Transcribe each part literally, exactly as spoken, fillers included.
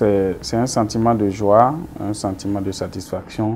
c'est un sentiment de joie, un sentiment de satisfaction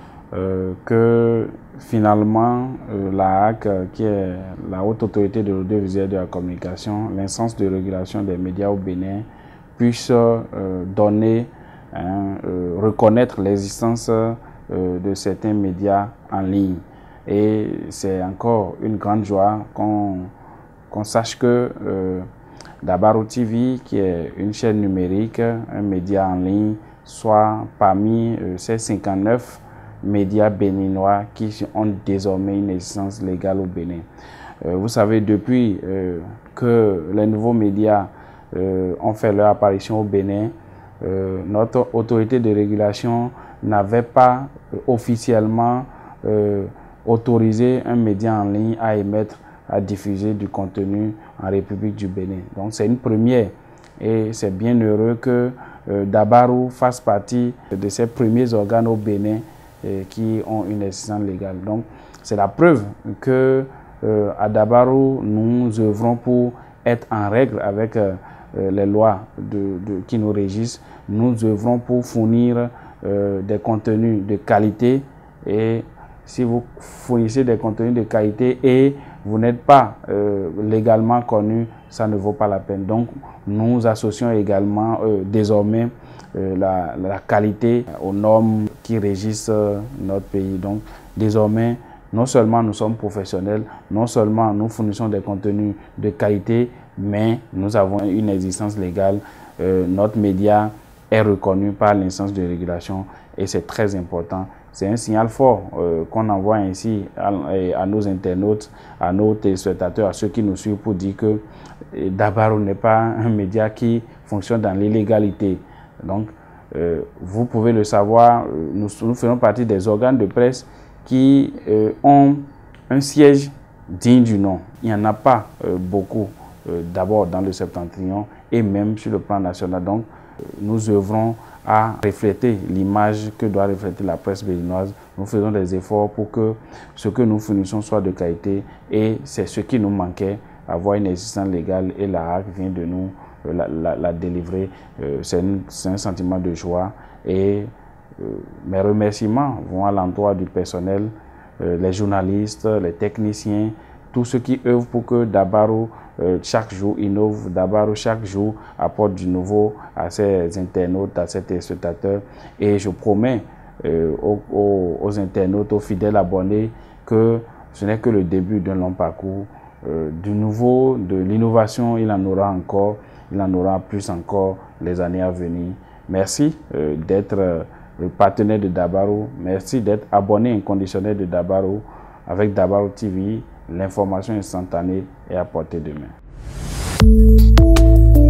euh, que finalement euh, la H A C, qui est la haute autorité de l'audiovisuel de la communication, l'instance de régulation des médias au Bénin, puisse euh, donner, hein, euh, reconnaître l'existence euh, de certains médias en ligne. Et c'est encore une grande joie qu'on qu'on sache que euh, Dabaru T V, qui est une chaîne numérique, un média en ligne, soit parmi euh, ces cinquante-neuf médias béninois qui ont désormais une existence légale au Bénin. Euh, vous savez, depuis euh, que les nouveaux médias euh, ont fait leur apparition au Bénin, euh, notre autorité de régulation n'avait pas euh, officiellement euh, autorisé un média en ligne à émettre, à diffuser du contenu en République du Bénin. Donc c'est une première et c'est bien heureux que euh, Dabaru fasse partie de ces premiers organes au Bénin euh, qui ont une existence légale. Donc c'est la preuve que euh, à Dabaru nous œuvrons pour être en règle avec euh, les lois de, de, qui nous régissent. Nous œuvrons pour fournir euh, des contenus de qualité, et si vous fournissez des contenus de qualité et vous n'êtes pas euh, légalement connu, ça ne vaut pas la peine. Donc, nous associons également euh, désormais euh, la, la qualité aux normes qui régissent euh, notre pays. Donc, désormais, non seulement nous sommes professionnels, non seulement nous fournissons des contenus de qualité, mais nous avons une existence légale. Euh, notre média est reconnu par l'instance de régulation et c'est très important. C'est un signal fort euh, qu'on envoie ainsi à, à nos internautes, à nos téléspectateurs, à ceux qui nous suivent pour dire que euh, Dabaru n'est pas un média qui fonctionne dans l'illégalité. Donc, euh, vous pouvez le savoir, nous, nous faisons partie des organes de presse qui euh, ont un siège digne du nom. Il n'y en a pas euh, beaucoup, euh, d'abord dans le septentrion et même sur le plan national. Donc, euh, nous œuvrons à refléter l'image que doit refléter la presse béninoise. Nous faisons des efforts pour que ce que nous fournissons soit de qualité, et c'est ce qui nous manquait, avoir une existence légale, et la H A C vient de nous euh, la, la, la délivrer. Euh, c'est un sentiment de joie, et euh, mes remerciements vont à l'endroit du personnel, euh, les journalistes, les techniciens, tous ceux qui œuvrent pour que Dabaru euh, chaque jour innove, Dabaru chaque jour apporte du nouveau à ses internautes, à ses téléspectateurs. Et je promets euh, aux, aux, aux internautes, aux fidèles abonnés, que ce n'est que le début d'un long parcours. Euh, du nouveau, de l'innovation, il en aura encore, il en aura plus encore les années à venir. Merci euh, d'être euh, le partenaire de Dabaru. Merci d'être abonné inconditionnel de Dabaru. Avec Dabaru T V, l'information instantanée est à portée de main.